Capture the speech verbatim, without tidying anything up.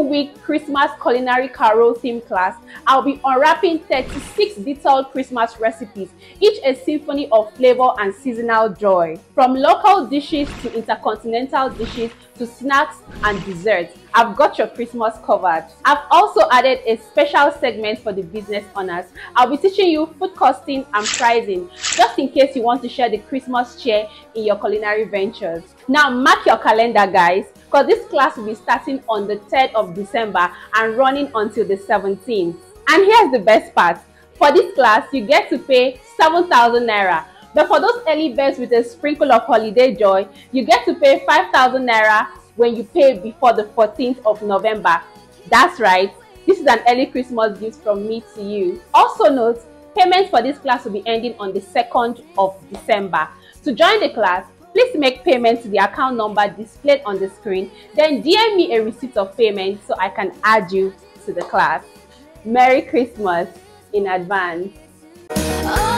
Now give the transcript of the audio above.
two-week Christmas culinary carol theme class, I'll be unwrapping thirty-six detailed Christmas recipes, each a symphony of flavor and seasonal joy. From local dishes to intercontinental dishes to snacks and desserts, I've got your Christmas covered. I've also added a special segment for the business owners. I'll be teaching you food costing and pricing, just in case you want to share the Christmas cheer in your culinary ventures. Now mark your calendar, guys, because this class will be starting on the third of December and running until the seventeenth. And here's the best part. For this class, you get to pay seven thousand naira. But for those early birds with a sprinkle of holiday joy, you get to pay five thousand naira when you pay before the fourteenth of November. That's right, this is an early Christmas gift from me to you. Also note, payment for this class will be ending on the second of December. To join the class, please make payment to the account number displayed on the screen, then D M me a receipt of payment so I can add you to the class. Merry Christmas in advance.